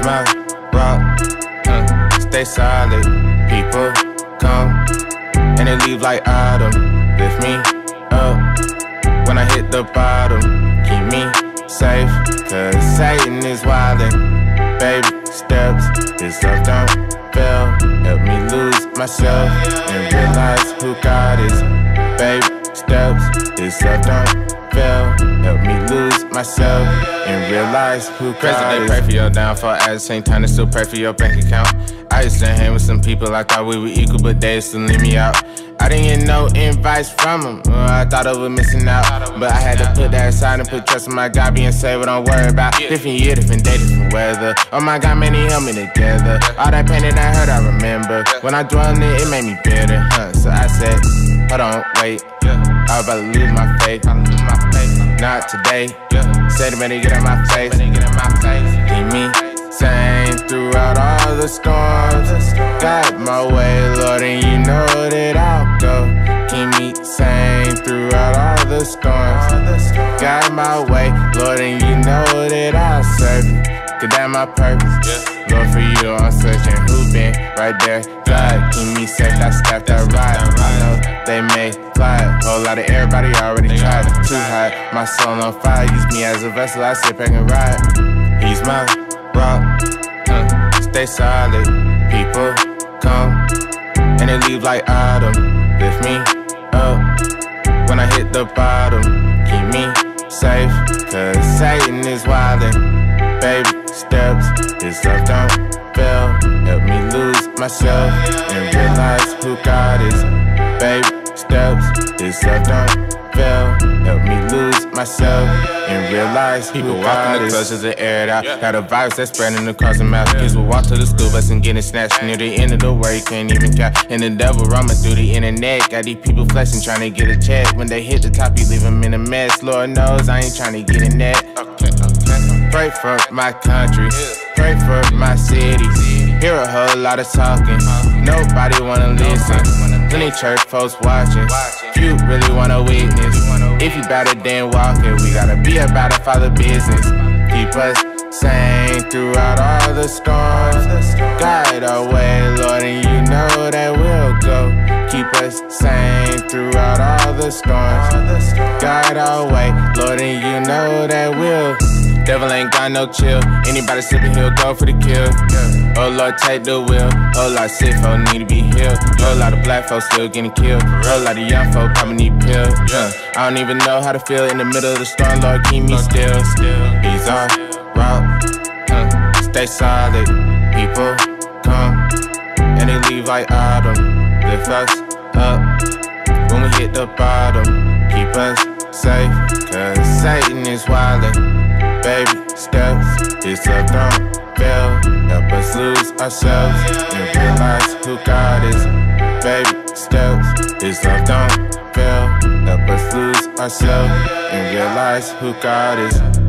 my rock, stay solid. People come and they leave like autumn. Lift me up when I hit the bottom. Keep me safe, cause Satan is wildin'. Baby steps, this love don't fail. Help me lose myself and realize who God is. Baby steps, this love don't fail. Help me lose myself and realize who God is. Pray for your downfall, at the same time they still pray for your bank account. I used to hang with some people I thought we were equal, but they used to leave me out. I didn't get no invites from them, I thought I was missing out. But I had to put that aside and put trust in my God, being saved, but don't worry about different year, different day, different weather. Oh my God, man, he held me together. All that pain that I heard, I remember. When I dwelled in it, it made me bitter, So I said, hold on, wait, I was about to lose my faith. Not today, say to me to get in my face. Keep me sane throughout all the storms. Got my way, Lord, and you know that I'll go. Keep me sane throughout all the storms. Got my way, Lord, and you know that I'll serve you. Cause that's my purpose. Lord, for you, I'm searching. Who been right there? God, keep me safe. I stacked that ride. I know they may fly. Whole lot of everybody already tried. Too hot, my soul on fire. Use me as a vessel. I sit back and ride. He's my rock, stay solid. People come and they leave like autumn. Lift me up when I hit the bottom. Keep me safe, cause Satan is wildin'. Baby steps, this love don't fail. Help me lose myself and realize who God is. Baby steps, this love don't fail. Help me lose myself and realize people walking the clutches and air it out. Got a virus that's spreading across the mouth. Kids will walk to the school bus and getting snatched near the end of the world. You can't even count. And the devil roaming through the internet. Got these people flexing, trying to get a check. When they hit the top, you leave them in a mess. Lord knows I ain't trying to get in that. Pray for my country, pray for my city. Hear a whole lot of talking, nobody wanna listen. Plenty church folks watching, few really wanna witness. If you bout it, then walk it. We gotta be about our Father business. Keep us sane throughout all the storms. Guide our way, Lord, and you know that we'll go. Keep us sane throughout all the storms. Guide our way, Lord, and you know that we'll. Devil ain't got no chill. Anybody slipping, he'll go for the kill. Oh Lord, take the wheel. Whole lot of sick folk need to be healed. Whole lot of black folks still getting killed. Whole lot of young folk probably need pills. I don't even know how to feel in the middle of the storm. Lord, keep me still. He's our rock, stay solid. People come and they leave like autumn. Lift us up when we hit the bottom. Keep us safe, cause Satan is wildin'. Baby steps, this love don't fail. Help us lose ourselves and realize who God is. Baby steps, this love don't fail. Help us lose ourselves and realize who God is.